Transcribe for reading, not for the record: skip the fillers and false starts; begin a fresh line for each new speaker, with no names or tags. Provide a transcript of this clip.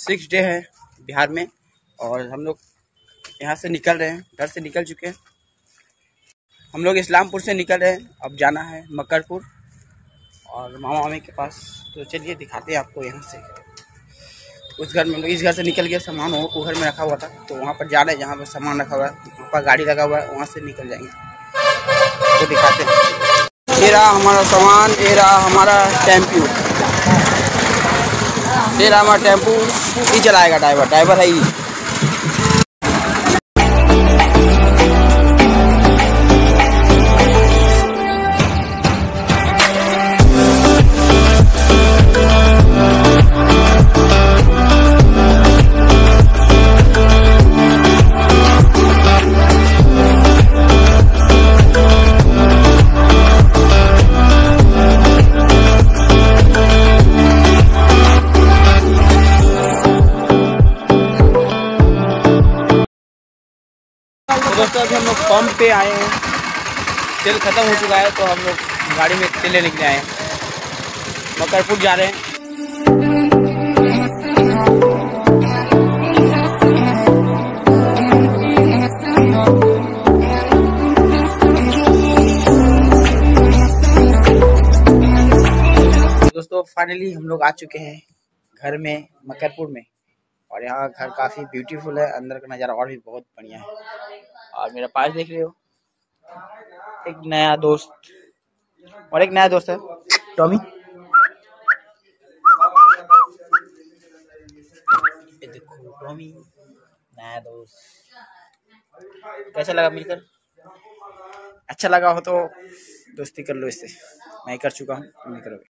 6 day है बिहार में और हम लोग यहाँ से निकल रहे हैं, घर से निकल चुके हैं। हम लोग इस्लामपुर से निकल रहे हैं, अब जाना है मकरपुर और मामा मामी के पास। तो चलिए दिखाते हैं आपको यहाँ से। उस घर में, इस घर से निकल गया, सामान वो घर में रखा हुआ था, तो वहाँ पर जा रहे हैं जहाँ पर सामान रखा हुआ है, वहाँ पर गाड़ी लगा हुआ है, वहाँ से निकल जाएंगे। तो दिखाते हैं। ये रहा हमारा सामान, ये रहा हमारा टेम्पू, ये रहा हमारा टेम्पू। ही चलाएगा ड्राइवर है ही। दोस्तों अभी हम लोग पंप पे आए हैं, तेल ख़त्म हो चुका है, तो हम लोग गाड़ी में तेल लेने के लिए आए हैं। मकरपुर जा रहे हैं। दोस्तों फाइनली हम लोग आ चुके हैं घर में, मकरपुर में। और यहाँ घर काफ़ी ब्यूटीफुल है, अंदर का नज़ारा और भी बहुत बढ़िया है। और मेरा पास देख रहे हो, एक नया दोस्त और एक नया दोस्त है टॉमी। ये देखो टॉमी, नया दोस्त। कैसा लगा मिलकर? अच्छा लगा हो तो दोस्ती कर लो इससे। मैं कर चुका हूँ, तुम नहीं करोगे।